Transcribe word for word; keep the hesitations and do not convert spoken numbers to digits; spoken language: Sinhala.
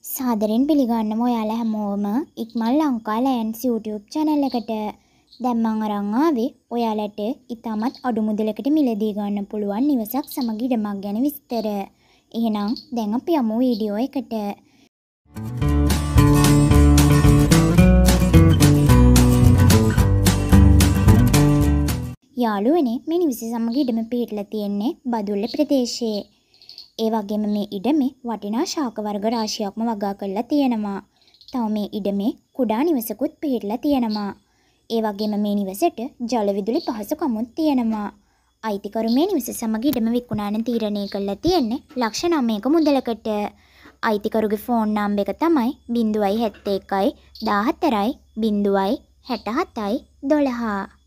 සාදරයෙන් පිළිගන්නම ඔයාලා හැමෝම ඉක්මන් ලංකා ලෑන්ඩ්ස් YouTube channel එකට. දැන් මම අරන් ආවේ ඔයාලට ඉතාමත් අඩු මුදලකට මිලදී ගන්න පුළුවන් නිවසක් සමග ඉඩමක් ගැන විස්තර. එහෙනම් දැන් අපි යමු වීඩියෝ එකට. යාළුවනේ මේ නිවස සමග ඉඩම පිහිටලා තියෙන්නේ බදුල්ල ප්‍රදේශයේ. ඒ වගේම මේ ඉඩමේ වටිනා ශාක වර්ග රාශියක්ම වගා කරලා තියෙනවා. තව මේ ඉඩමේ කුඩා නිවසකුත් පිහිටලා තියෙනවා. ඒ වගේම මේ නිවසට ජල විදුලි පහසුකමුත් තියෙනවා. අයිතිකරු මේ නිවස සමග ඉඩම විකුණන්න තීරණය කරලා තියෙන්නේ ලක්ෂ නවයක මුදලකට. අයිතිකරුගේ ෆෝන් නම්බර් එක තමයි ज़ीरो सात एक දාහතරයි ज़ीरो सात सात දොළහ.